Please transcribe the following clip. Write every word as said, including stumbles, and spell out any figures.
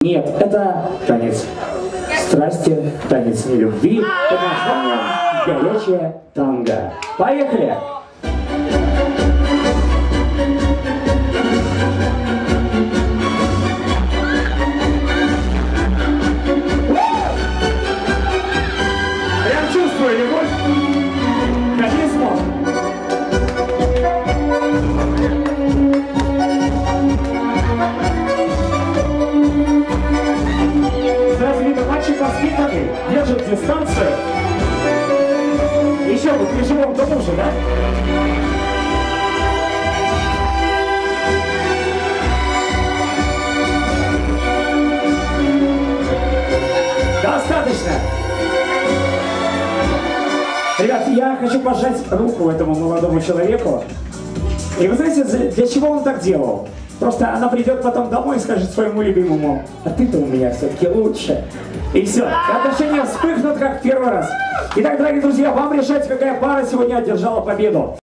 Нет, это танец страсти, танец нелюбви под названием «Горячее танго». Поехали! Прям чувствую любовь, харизму. Сразу видно, мальчик воспитанный, держит дистанцию. Еще бы, к живому тому же, да? Достаточно. Ребят, я хочу пожать руку этому молодому человеку. И вы знаете, для чего он так делал? Просто она придет потом домой и скажет своему любимому: а ты-то у меня все-таки лучше. И все, отношения вспыхнут, как в первый раз. Итак, дорогие друзья, вам решать, какая пара сегодня одержала победу.